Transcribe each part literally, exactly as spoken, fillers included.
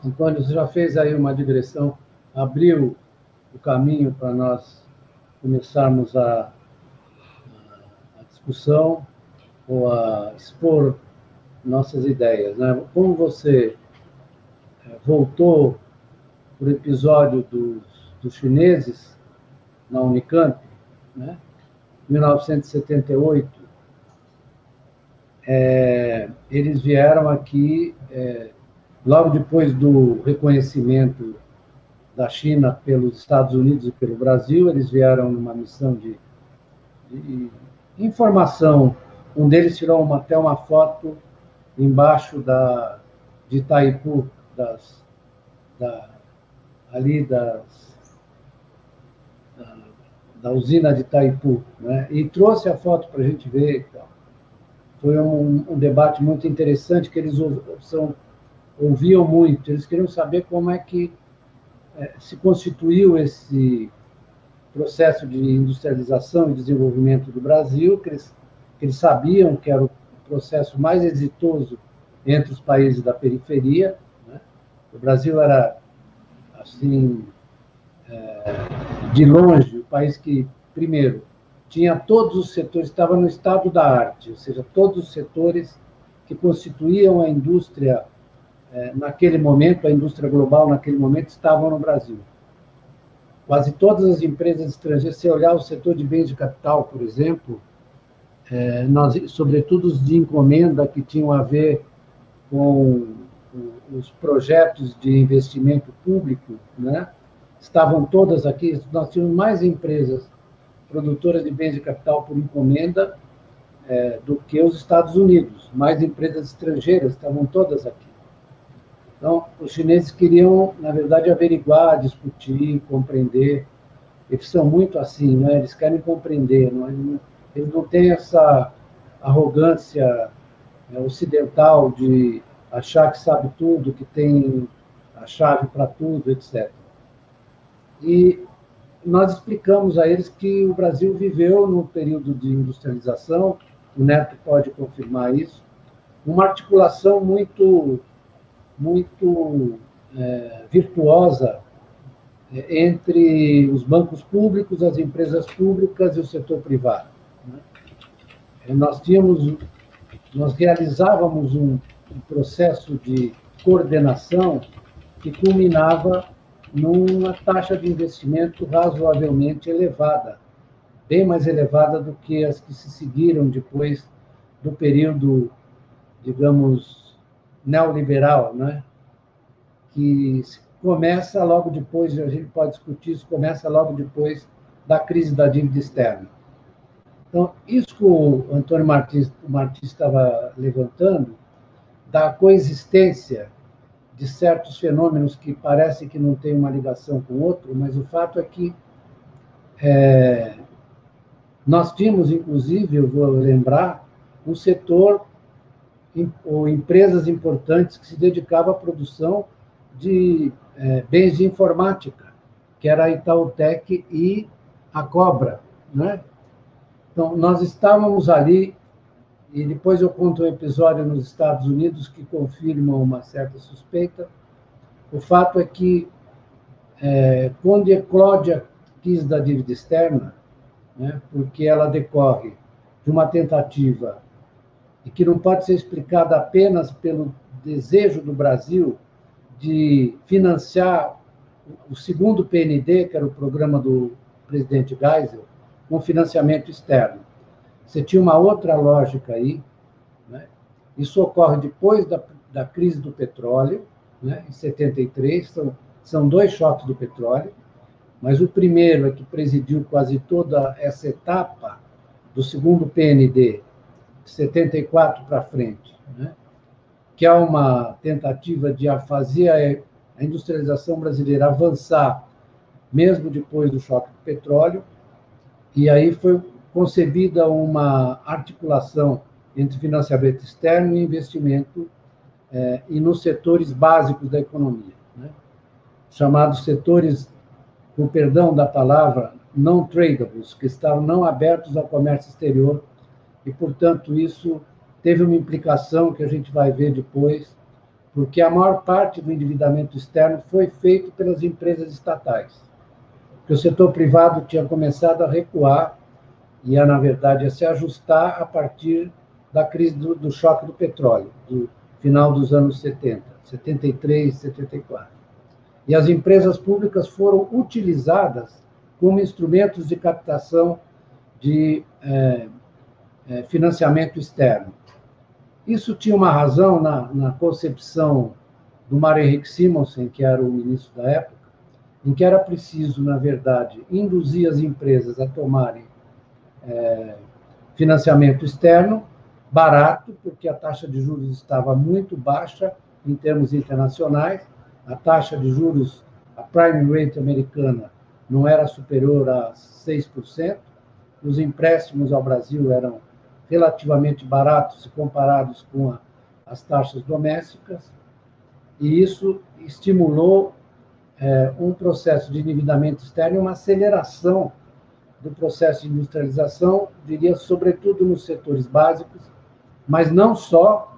Antônio, você já fez aí uma digressão, abriu o caminho para nós começarmos a, a discussão ou a expor nossas ideias, né? Como você voltou para o episódio dos, dos chineses na Unicamp, né? mil novecentos e setenta e oito, é, eles vieram aqui, é, logo depois do reconhecimento da China pelos Estados Unidos e pelo Brasil, eles vieram numa missão de, de informação. Um deles tirou uma, até uma foto embaixo da, de Itaipu, das, da, ali das, da, da usina de Itaipu, né? E trouxe a foto para a gente ver. Então. Foi um, um debate muito interessante, que eles são, ouviam muito. Eles queriam saber como é que é, se constituiu esse processo de industrialização e desenvolvimento do Brasil, que eles, que eles sabiam que era o processo mais exitoso entre os países da periferia, né? O Brasil era, assim, é, de longe, o país que, primeiro, tinha todos os setores, estava no estado da arte, ou seja, todos os setores que constituíam a indústria, é, naquele momento, a indústria global naquele momento, estavam no Brasil. Quase todas as empresas estrangeiras, se olhar o setor de bens de capital, por exemplo, é, nós, sobretudo os de encomenda, que tinham a ver com os projetos de investimento público, né? Estavam todas aqui. Nós tínhamos mais empresas produtoras de bens de capital por encomenda é, do que os Estados Unidos. Mais empresas estrangeiras estavam todas aqui. Então, os chineses queriam, na verdade, averiguar, discutir, compreender. Eles são muito assim, né? Eles querem compreender. Não? Eles não têm essa arrogância é, ocidental de achar que sabe tudo, que tem a chave para tudo, etcétera. E nós explicamos a eles que o Brasil viveu num período de industrialização, o Neto pode confirmar isso, uma articulação muito, muito é, virtuosa é, entre os bancos públicos, as empresas públicas e o setor privado. Né? É, nós tínhamos, nós realizávamos um, um processo de coordenação que culminava numa taxa de investimento razoavelmente elevada, bem mais elevada do que as que se seguiram depois do período, digamos, neoliberal, né? Que começa logo depois, a gente pode discutir isso, começa logo depois da crise da dívida externa. Então, isso que o Antônio Martins, o Martins estava levantando, da coexistência de certos fenômenos que parecem que não têm uma ligação com o outro, mas o fato é que é, nós tínhamos, inclusive, eu vou lembrar, um setor ou empresas importantes que se dedicavam à produção de é, bens de informática, que era a Itautec e a Cobra, né? Então, nós estávamos ali, e depois eu conto um episódio nos Estados Unidos que confirma uma certa suspeita. O fato é que, é, quando eclode a crise da dívida externa, né, porque ela decorre de uma tentativa e que não pode ser explicada apenas pelo desejo do Brasil de financiar o segundo P N D, que era o programa do presidente Geisel, com financiamento externo. Você tinha uma outra lógica aí, né? Isso ocorre depois da, da crise do petróleo, né? Em setenta e três, são, são dois choques do petróleo, mas o primeiro é que presidiu quase toda essa etapa do segundo P N D, de setenta e quatro para frente, né? Que é uma tentativa de fazer a industrialização brasileira avançar, mesmo depois do choque do petróleo, e aí foi concebida uma articulação entre financiamento externo e investimento eh, e nos setores básicos da economia, né? Chamados setores, com perdão da palavra, não tradables, que estavam não abertos ao comércio exterior, e, portanto, isso teve uma implicação que a gente vai ver depois porque a maior parte do endividamento externo foi feito pelas empresas estatais. Porque o setor privado tinha começado a recuar e, a, na verdade, a se ajustar a partir da crise do, do choque do petróleo, do final dos anos setenta, setenta e três, setenta e quatro. E as empresas públicas foram utilizadas como instrumentos de captação de é, é, financiamento externo. Isso tinha uma razão na, na concepção do Mário Henrique Simonsen, que era o ministro da época, em que era preciso, na verdade, induzir as empresas a tomarem é, financiamento externo, barato, porque a taxa de juros estava muito baixa em termos internacionais, a taxa de juros, a prime rate americana, não era superior a seis por cento, os empréstimos ao Brasil eram relativamente baratos se comparados com a, as taxas domésticas, e isso estimulou é, um processo de endividamento externo e uma aceleração do processo de industrialização, diria, sobretudo nos setores básicos, mas não só,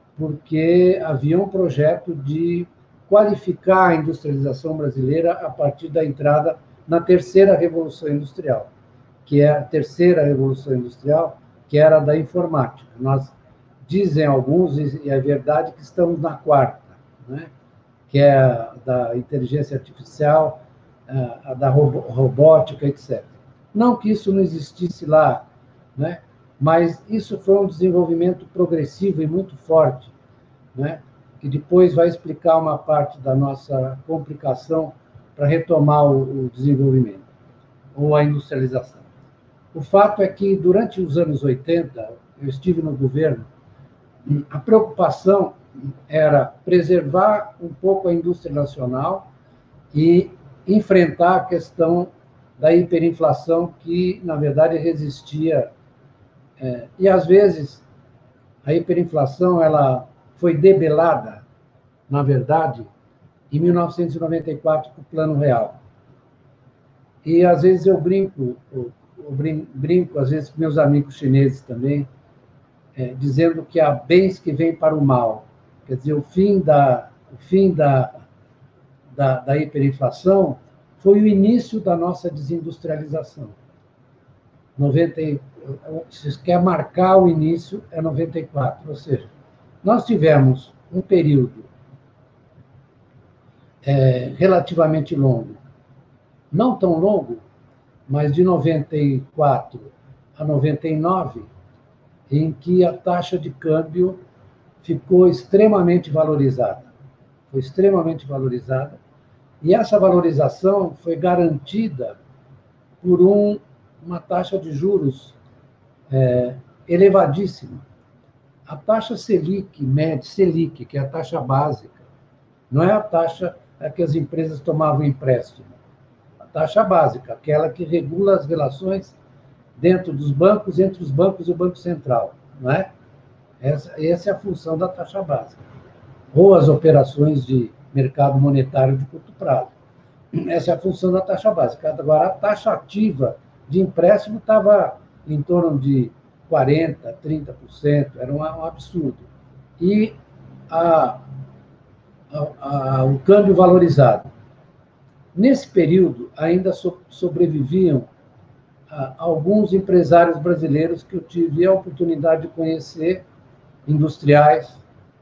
porque havia um projeto de qualificar a industrialização brasileira a partir da entrada na terceira revolução industrial, que é a terceira revolução industrial, que era a da informática. Nós, dizem alguns, e é verdade, que estamos na quarta, né? Que é a da inteligência artificial, a da robótica, etcétera. Não que isso não existisse lá, né? Mas isso foi um desenvolvimento progressivo e muito forte, né? Que depois vai explicar uma parte da nossa complicação para retomar o desenvolvimento, ou a industrialização. O fato é que, durante os anos oitenta, eu estive no governo, a preocupação era preservar um pouco a indústria nacional e enfrentar a questão da hiperinflação que, na verdade, resistia. É, e, às vezes, a hiperinflação ela foi debelada, na verdade, em mil novecentos e noventa e quatro, com o Plano Real. E, às vezes, eu brinco, eu, eu brinco, às vezes, com meus amigos chineses também, é, dizendo que há bens que vêm para o mal. Quer dizer, o fim da, o fim da, da, da hiperinflação foi o início da nossa desindustrialização. noventa, se quer marcar o início, é noventa e quatro, ou seja, nós tivemos um período é, relativamente longo, não tão longo, mas de noventa e quatro a noventa e nove, em que a taxa de câmbio ficou extremamente valorizada. Foi extremamente valorizada, e essa valorização foi garantida por um, uma taxa de juros é, elevadíssima. A taxa Selic, média, Selic, que é a taxa básica, não é a taxa a que as empresas tomavam empréstimo. A taxa básica, aquela que regula as relações dentro dos bancos, entre os bancos e o Banco Central, não é? Essa, essa é a função da taxa básica. Ou as operações de mercado monetário de curto prazo. Essa é a função da taxa básica. Agora, a taxa ativa de empréstimo estava em torno de quarenta por cento, trinta por cento, era um, um absurdo. E a, a, a, o câmbio valorizado. Nesse período, ainda so, sobreviviam a, alguns empresários brasileiros que eu tive a oportunidade de conhecer, industriais,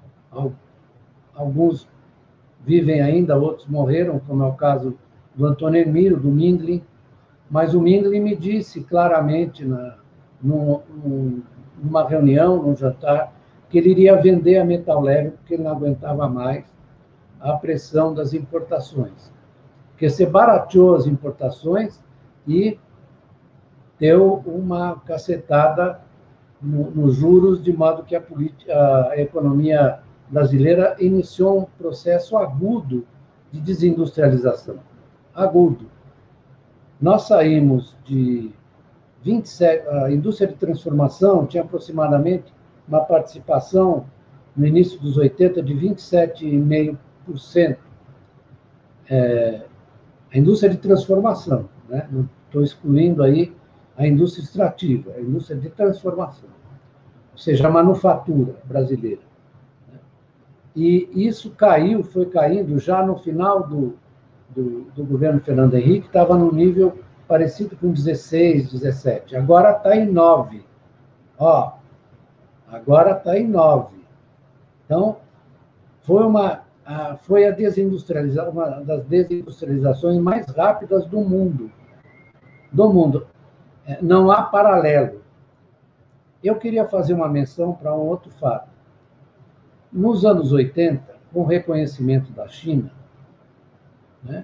alguns vivem ainda, outros morreram, como é o caso do Antônio Hermílio, do Mindlin, mas o Mindlin me disse claramente, na, num, numa reunião, num jantar, que ele iria vender a Metal Leve porque ele não aguentava mais a pressão das importações. Porque você barateou as importações e deu uma cacetada no, nos juros, de modo que a, política, a economia brasileira iniciou um processo agudo de desindustrialização. Agudo. Nós saímos de vinte e sete... A indústria de transformação tinha aproximadamente uma participação, no início dos oitenta, de vinte e sete vírgula cinco por cento. É, a indústria de transformação, né? Não estou excluindo aí a indústria extrativa, a indústria de transformação, ou seja, a manufatura brasileira. E isso caiu, foi caindo já no final do, do, do governo Fernando Henrique, estava num nível parecido com dezesseis, dezessete. Agora está em nove. Ó, agora está em nove. Então, foi uma, a, foi a desindustrialização, uma das desindustrializações mais rápidas do mundo. Do mundo. Não há paralelo. Eu queria fazer uma menção para um outro fato. Nos anos oitenta, com o reconhecimento da China, né,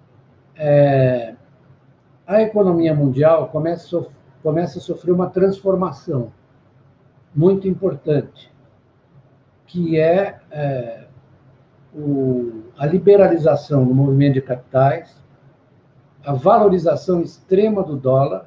é, a economia mundial começa a, sofrer, começa a sofrer uma transformação muito importante, que é, é o, a liberalização do movimento de capitais, a valorização extrema do dólar,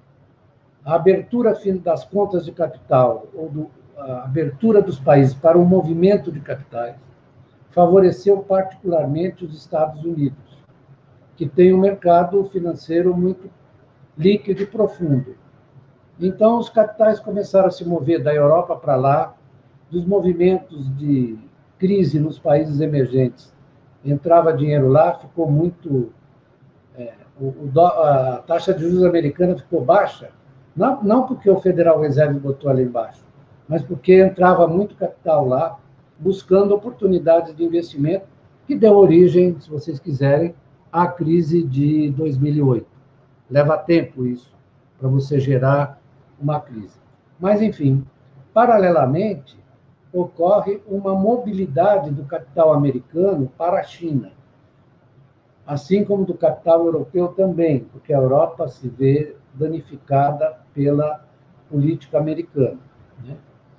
a abertura das contas de capital, ou do, a abertura dos países para o movimento de capitais, favoreceu particularmente os Estados Unidos, que tem um mercado financeiro muito líquido e profundo. Então, os capitais começaram a se mover da Europa para lá, dos movimentos de crise nos países emergentes. Entrava dinheiro lá, ficou muito... É, o, a taxa de juros americana ficou baixa, não, não porque o Federal Reserve botou ela embaixo, mas porque entrava muito capital lá, buscando oportunidades de investimento, que deu origem, se vocês quiserem, à crise de dois mil e oito. Leva tempo isso, para você gerar uma crise. Mas, enfim, paralelamente, ocorre uma mobilidade do capital americano para a China, assim como do capital europeu também, porque a Europa se vê danificada pela política americana. Né?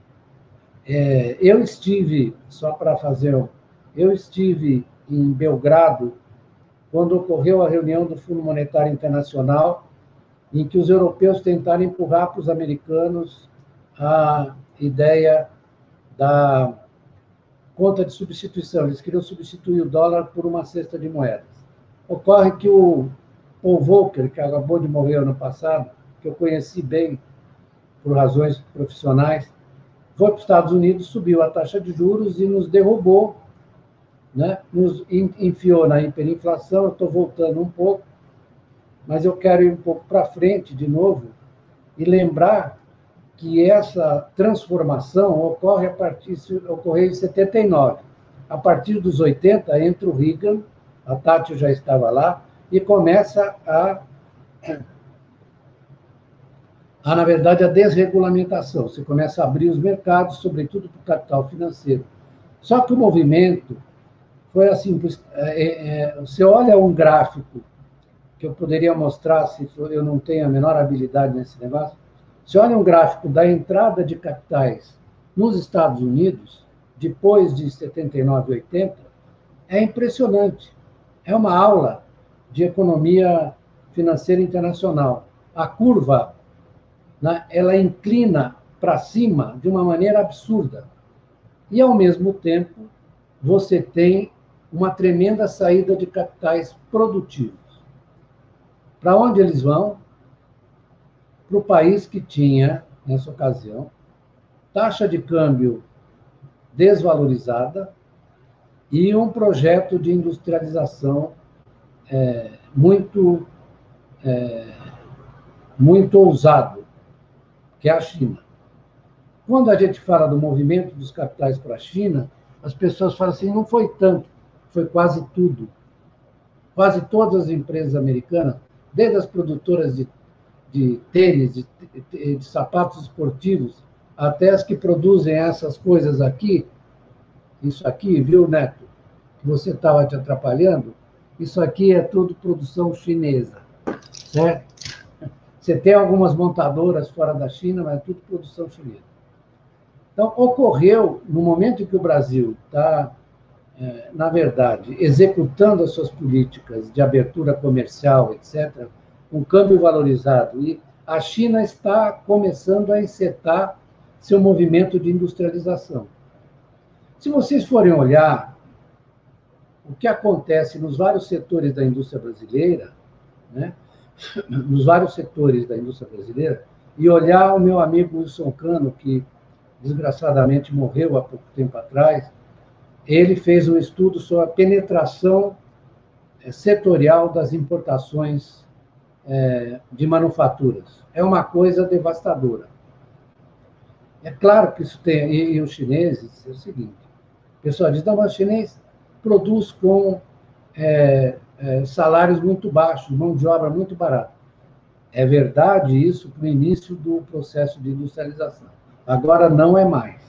É, eu estive, só para fazer, eu estive em Belgrado quando ocorreu a reunião do Fundo Monetário Internacional, em que os europeus tentaram empurrar para os americanos a ideia da conta de substituição. Eles queriam substituir o dólar por uma cesta de moedas. Ocorre que o Paul Volcker, que acabou de morrer ano passado, que eu conheci bem por razões profissionais, foi para os Estados Unidos, subiu a taxa de juros e nos derrubou, né? Nos enfiou na hiperinflação. Eu estou voltando um pouco, mas eu quero ir um pouco para frente de novo e lembrar que essa transformação ocorre a partir, ocorreu em setenta e nove. A partir dos oitenta, entra o Reagan, a Thatcher já estava lá, e começa a, a, na verdade, a desregulamentação. Você começa a abrir os mercados, sobretudo para o capital financeiro. Só que o movimento foi assim, é, é, você olha um gráfico que eu poderia mostrar, se eu não tenho a menor habilidade nesse negócio, você olha um gráfico da entrada de capitais nos Estados Unidos, depois de setenta e nove, oitenta, é impressionante. É uma aula de economia financeira internacional. A curva, né, ela inclina para cima de uma maneira absurda. E, ao mesmo tempo, você tem uma tremenda saída de capitais produtivos. Para onde eles vão? Para o país que tinha, nessa ocasião, taxa de câmbio desvalorizada e um projeto de industrialização é, muito, é, muito ousado, que é a China. Quando a gente fala do movimento dos capitais para a China, as pessoas falam assim, não foi tanto, foi quase tudo. Quase todas as empresas americanas, desde as produtoras de, de tênis, de, de, de sapatos esportivos, até as que produzem essas coisas aqui, isso aqui, viu, Neto, que você estava te atrapalhando, isso aqui é tudo produção chinesa, certo? Você tem algumas montadoras fora da China, mas é tudo produção chinesa. Então, ocorreu, no momento em que o Brasil está, é, na verdade, executando as suas políticas de abertura comercial, etcétera, um câmbio valorizado, e a China está começando a encetar seu movimento de industrialização. Se vocês forem olhar o que acontece nos vários setores da indústria brasileira, né, nos vários setores da indústria brasileira, e olhar o meu amigo Wilson Cano, que desgraçadamente morreu há pouco tempo atrás, ele fez um estudo sobre a penetração setorial das importações de manufaturas. É uma coisa devastadora. É claro que isso tem... E, e os chineses, é o seguinte, o pessoal diz, não, mas o chinês produz com é, é, salários muito baixos, mão de obra muito barata. É verdade isso para o início do processo de industrialização. Agora não é mais.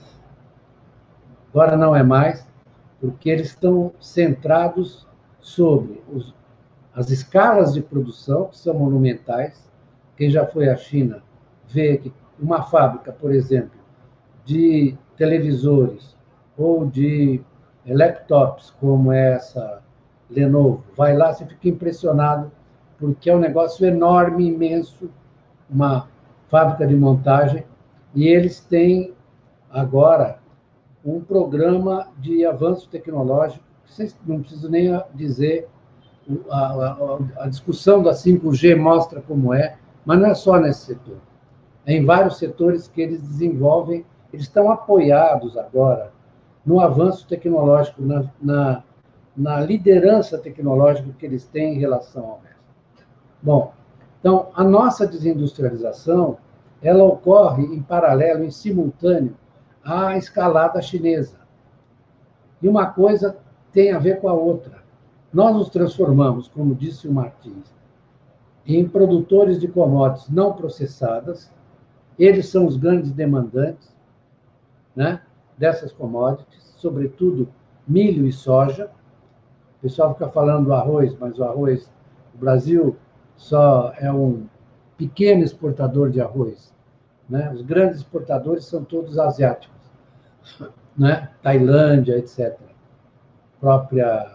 Agora não é mais, porque eles estão centrados sobre os, as escalas de produção, que são monumentais. Quem já foi à China vê que uma fábrica, por exemplo, de televisores ou de laptops, como essa Lenovo, vai lá, você fica impressionado, porque é um negócio enorme, imenso, uma fábrica de montagem, e eles têm agora um programa de avanço tecnológico, vocês não preciso nem dizer, a, a, a discussão da cinco G mostra como é, mas não é só nesse setor. É em vários setores que eles desenvolvem, eles estão apoiados agora no avanço tecnológico, na, na, na liderança tecnológica que eles têm em relação ao resto. Bom, então, a nossa desindustrialização, ela ocorre em paralelo, em simultâneo, à escalada chinesa. E uma coisa tem a ver com a outra. Nós nos transformamos, como disse o Martins, em produtores de commodities não processadas. Eles são os grandes demandantes, né, dessas commodities, sobretudo milho e soja. O pessoal fica falando do arroz, mas o arroz, o Brasil só é um pequeno exportador de arroz, né? Os grandes exportadores são todos asiáticos, né? Tailândia, etcétera. Própria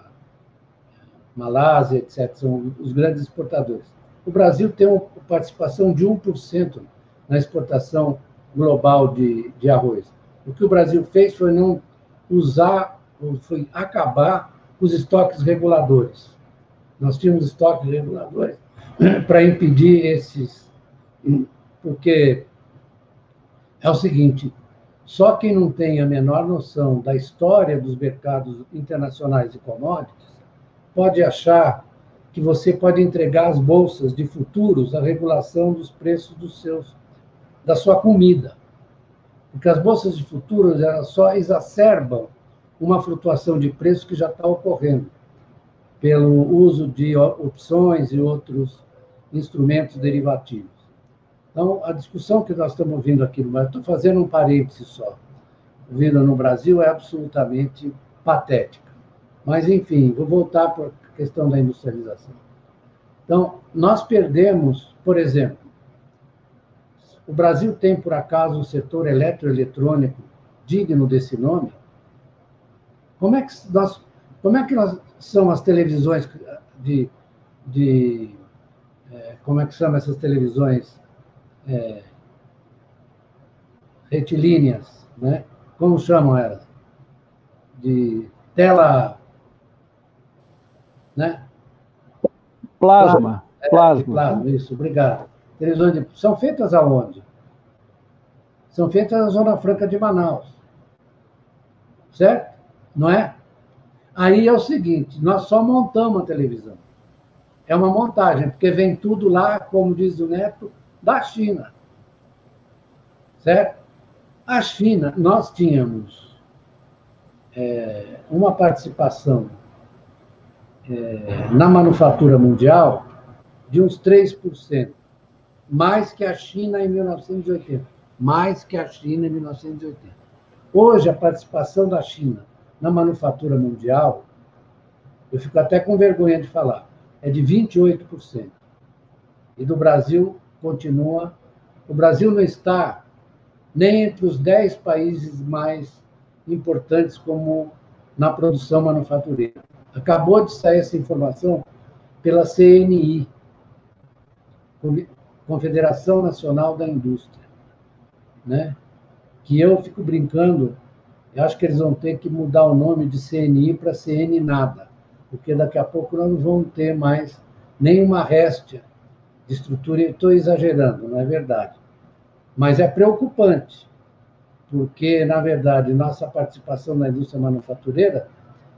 Malásia, etcétera, são os grandes exportadores. O Brasil tem uma participação de um por cento na exportação global de, de arroz. O que o Brasil fez foi não usar, foi acabar os estoques reguladores. Nós tínhamos estoques reguladores para impedir esses... Porque é o seguinte, só quem não tem a menor noção da história dos mercados internacionais de commodities pode achar que você pode entregar às bolsas de futuros a regulação dos preços dos seus, da sua comida. Porque as bolsas de futuros elas só exacerbam uma flutuação de preço que já está ocorrendo, pelo uso de opções e outros instrumentos derivativos. Então, a discussão que nós estamos ouvindo aqui no Brasil, estou fazendo um parêntese só, ouvindo no Brasil é absolutamente patética. Mas, enfim, vou voltar para a questão da industrialização. Então, nós perdemos, por exemplo, o Brasil tem, por acaso, um setor eletroeletrônico digno desse nome? Como é que nós, como é que nós, são as televisões de, de é, como é que chama essas televisões é, retilíneas, né? Como chamam elas? De tela, né? Plasma. É, plasma. plasma, isso, obrigado. Televisões de, são feitas aonde? São feitas na Zona Franca de Manaus. Certo? Não é? Aí é o seguinte, nós só montamos a televisão. É uma montagem, porque vem tudo lá, como diz o Neto, da China. Certo? A China, nós tínhamos é, uma participação é, na manufatura mundial de uns três por cento, mais que a China em mil novecentos e oitenta. Mais que a China em mil novecentos e oitenta. Hoje, a participação da China na manufatura mundial, eu fico até com vergonha de falar, é de vinte e oito por cento. E do Brasil continua... O Brasil não está nem entre os dez países mais importantes como na produção manufatureira. Acabou de sair essa informação pela C N I, Confederação Nacional da Indústria, né? Que eu fico brincando, eu acho que eles vão ter que mudar o nome de C N I para C N nada, porque daqui a pouco nós não vamos ter mais nenhuma réstia de estrutura. Estou exagerando, não é verdade. Mas é preocupante, porque, na verdade, nossa participação na indústria manufatureira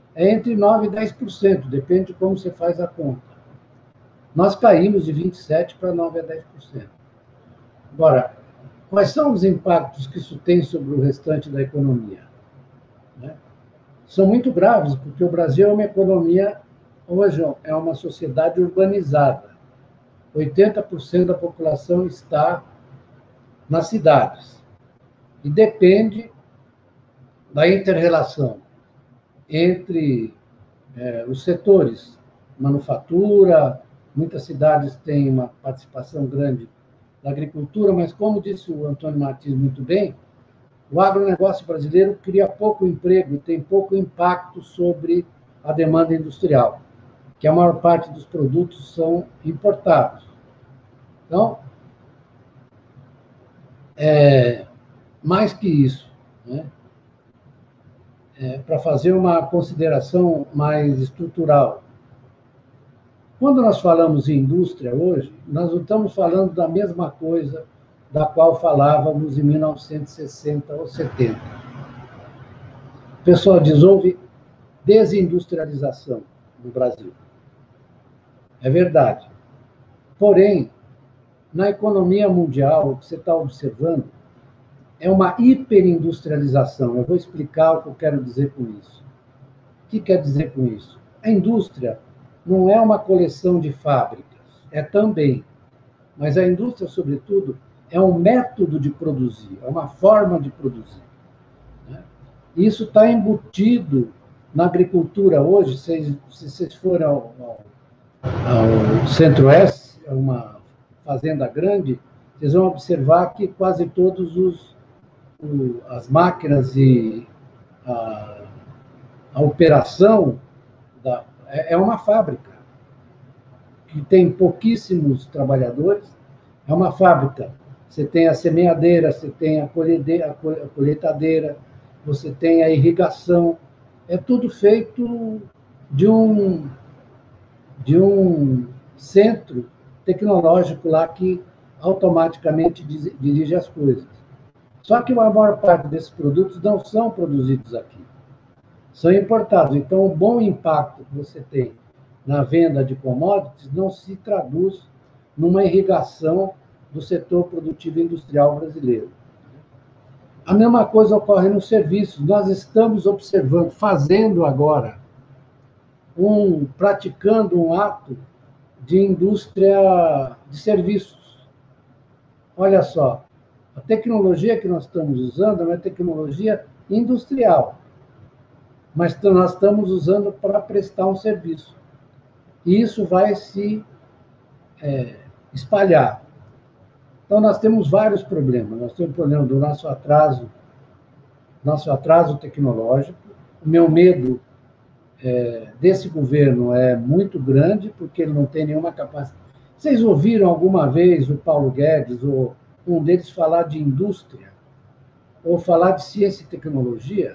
é entre nove por cento e dez por cento, depende de como você faz a conta. Nós caímos de vinte e sete por cento para nove a dez por cento. Agora, quais são os impactos que isso tem sobre o restante da economia? Né? São muito graves, porque o Brasil é uma economia, hoje é uma sociedade urbanizada. oitenta por cento da população está nas cidades. E depende da inter-relação entre é, os setores, manufatura, muitas cidades têm uma participação grande da agricultura, mas como disse o Antônio Martins muito bem, o agronegócio brasileiro cria pouco emprego e tem pouco impacto sobre a demanda industrial, que a maior parte dos produtos são importados. Então, é, mais que isso, né? É, para fazer uma consideração mais estrutural. Quando nós falamos em indústria hoje, nós não estamos falando da mesma coisa da qual falávamos em mil novecentos e sessenta ou setenta. O pessoal diz, houve desindustrialização no Brasil. É verdade. Porém, na economia mundial, o que você está observando é uma hiperindustrialização. Eu vou explicar o que eu quero dizer com isso. O que quer dizer com isso? A indústria não é uma coleção de fábricas, é também. Mas a indústria, sobretudo, é um método de produzir, é uma forma de produzir. Né? Isso está embutido na agricultura hoje. Se vocês forem ao, ao, ao Centro-Oeste, é uma fazenda grande, vocês vão observar que quase todos os as máquinas e a, a operação da, é, é uma fábrica que tem pouquíssimos trabalhadores, é uma fábrica. Você tem a semeadeira, você tem a, colhedeira, a colheitadeira, você tem a irrigação, é tudo feito de um, de um centro tecnológico lá que automaticamente dirige as coisas. Só que a maior parte desses produtos não são produzidos aqui, são importados. Então, o bom impacto que você tem na venda de commodities não se traduz numa irrigação do setor produtivo industrial brasileiro. A mesma coisa ocorre nos serviços. Nós estamos observando, fazendo agora, um, praticando um ato de indústria de serviços. Olha só, a tecnologia que nós estamos usando é uma tecnologia industrial, mas nós estamos usando para prestar um serviço. E isso vai se é, espalhar. Então, nós temos vários problemas. Nós temos o problema do nosso atraso, nosso atraso tecnológico. O meu medo é, desse governo é muito grande, porque ele não tem nenhuma capacidade. Vocês ouviram alguma vez o Paulo Guedes ou um deles falar de indústria, ou falar de ciência e tecnologia?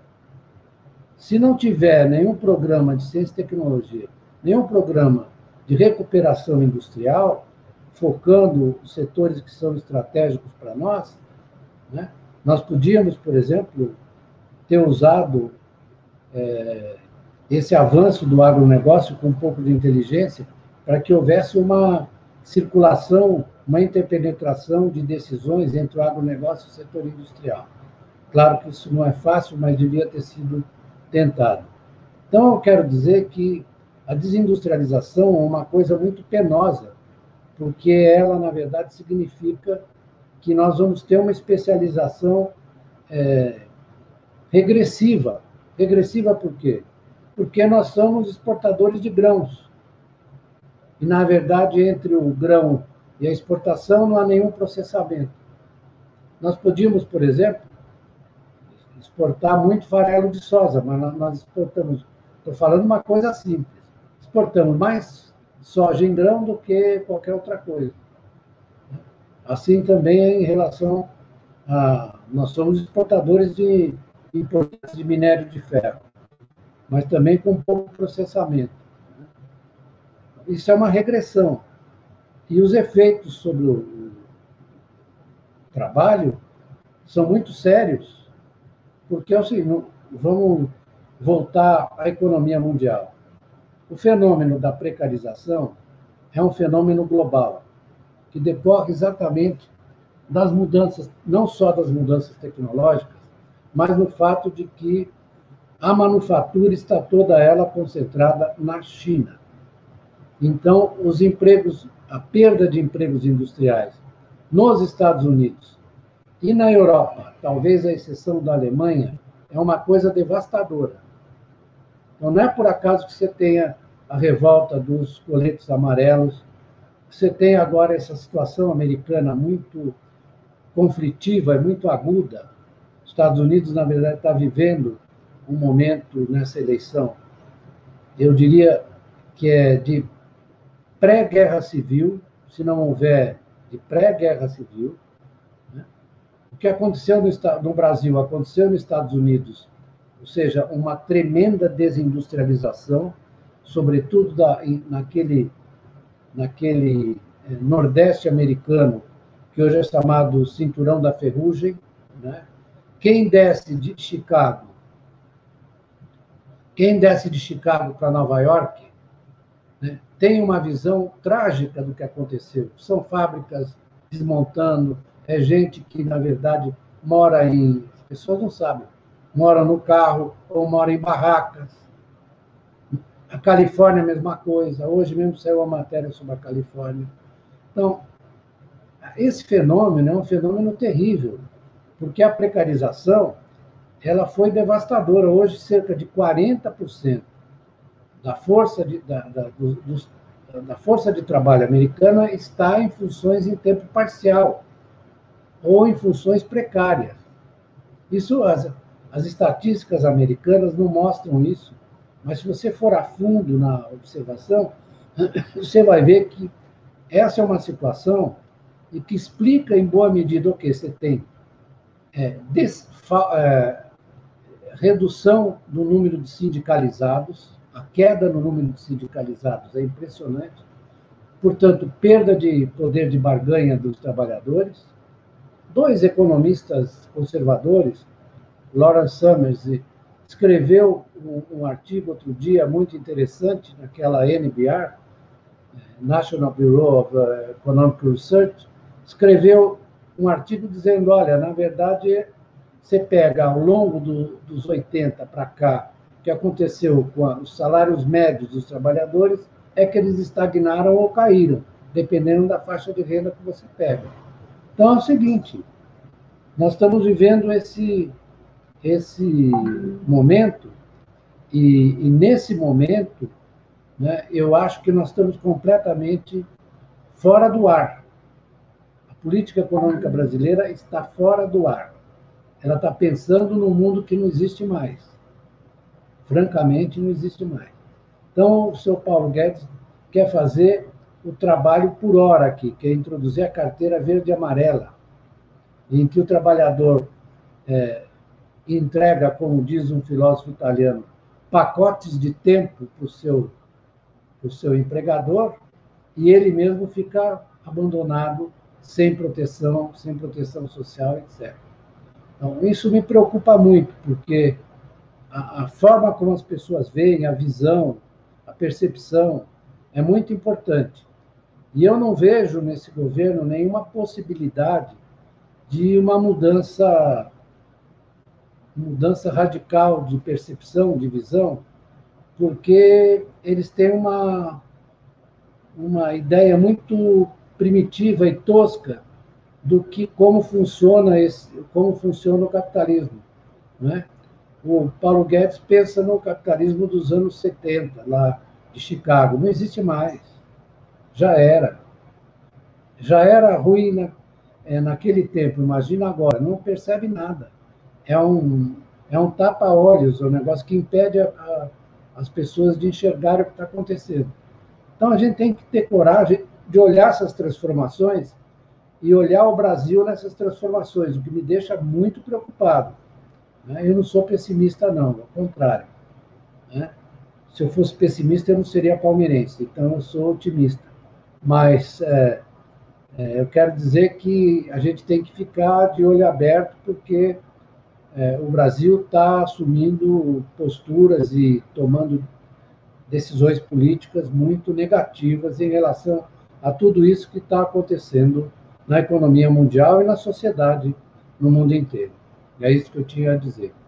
Se não tiver nenhum programa de ciência e tecnologia, nenhum programa de recuperação industrial, focando os setores que são estratégicos para nós, né? Nós podíamos, por exemplo, ter usado é, esse avanço do agronegócio com um pouco de inteligência para que houvesse uma circulação, uma interpenetração de decisões entre o agronegócio e o setor industrial. Claro que isso não é fácil, mas devia ter sido tentado. Então, eu quero dizer que a desindustrialização é uma coisa muito penosa, porque ela, na verdade, significa que nós vamos ter uma especialização é, regressiva. Regressiva por quê? Porque nós somos exportadores de grãos. E, na verdade, entre o grão e a exportação não há nenhum processamento. Nós podíamos, por exemplo, exportar muito farelo de soja, mas nós exportamos, estou falando uma coisa simples, exportamos mais soja em grão do que qualquer outra coisa. Assim também em relação a... Nós somos exportadores de, importantes de minério de ferro, mas também com pouco processamento. Isso é uma regressão. E os efeitos sobre o trabalho são muito sérios, porque assim, vamos voltar à economia mundial. O fenômeno da precarização é um fenômeno global, que decorre exatamente das mudanças, não só das mudanças tecnológicas, mas no fato de que a manufatura está toda ela concentrada na China. Então, os empregos, a perda de empregos industriais nos Estados Unidos e na Europa, talvez a exceção da Alemanha, é uma coisa devastadora. Então, não é por acaso que você tenha a revolta dos coletes amarelos, você tem agora essa situação americana muito conflitiva e muito aguda. Os Estados Unidos, na verdade, está vivendo um momento nessa eleição, eu diria que é de pré-guerra civil, se não houver de pré-guerra civil. Né? O que aconteceu no, no Brasil aconteceu nos Estados Unidos, ou seja, uma tremenda desindustrialização, sobretudo da, naquele, naquele eh, Nordeste americano, que hoje é chamado Cinturão da Ferrugem. Né? Quem desce de Chicago, quem desce de Chicago para Nova York, né, tem uma visão trágica do que aconteceu. São fábricas desmontando, é gente que, na verdade, mora em... As pessoas não sabem. Mora no carro ou mora em barracas. A Califórnia, a mesma coisa. Hoje mesmo saiu uma matéria sobre a Califórnia. Então, esse fenômeno é um fenômeno terrível, porque a precarização ela foi devastadora. Hoje, cerca de quarenta por cento da força de, da, da, dos, da força de trabalho americana está em funções em tempo parcial ou em funções precárias. Isso, as, as estatísticas americanas não mostram isso, mas se você for a fundo na observação, você vai ver que essa é uma situação e que explica, em boa medida, o que você tem. É, desfa, é, redução do número de sindicalizados, a queda no número de sindicalizados é impressionante, portanto, perda de poder de barganha dos trabalhadores. Dois economistas conservadores, Lawrence Summers, escreveu um, um artigo outro dia muito interessante naquela N B R, National Bureau of Economic Research, escreveu um artigo dizendo, olha, na verdade, você pega ao longo do, dos oitenta para cá, o que aconteceu com a, os salários médios dos trabalhadores é que eles estagnaram ou caíram, dependendo da faixa de renda que você pega. Então, é o seguinte, nós estamos vivendo esse, esse momento, e, e nesse momento, né, eu acho que nós estamos completamente fora do ar. A política econômica brasileira está fora do ar. Ela está pensando num mundo que não existe mais. Francamente, não existe mais. Então, o senhor Paulo Guedes quer fazer o trabalho por hora aqui, que é introduzir a carteira verde e amarela, em que o trabalhador é, entrega, como diz um filósofo italiano, pacotes de tempo para o seu, pro seu empregador, e ele mesmo fica abandonado, sem proteção, sem proteção social, etcétera. Então, isso me preocupa muito, porque a, a forma como as pessoas veem, a visão, a percepção, é muito importante. E eu não vejo nesse governo nenhuma possibilidade de uma mudança, mudança radical de percepção, de visão, porque eles têm uma, uma ideia muito primitiva e tosca do que como funciona esse, como funciona o capitalismo, né? O Paulo Guedes pensa no capitalismo dos anos setenta, lá de Chicago. Não existe mais. Já era. Já era ruim na, é, naquele tempo, imagina agora. Não percebe nada. É um, é um tapa-olhos, é um negócio que impede a, a, as pessoas de enxergar o que está acontecendo. Então, a gente tem que ter coragem de olhar essas transformações e olhar o Brasil nessas transformações, o que me deixa muito preocupado. Eu não sou pessimista, não, ao contrário. Se eu fosse pessimista, eu não seria palmeirense, então eu sou otimista. Mas é, é, eu quero dizer que a gente tem que ficar de olho aberto, porque é, o Brasil está assumindo posturas e tomando decisões políticas muito negativas em relação a tudo isso que está acontecendo na economia mundial e na sociedade no mundo inteiro. É isso que eu tinha a dizer.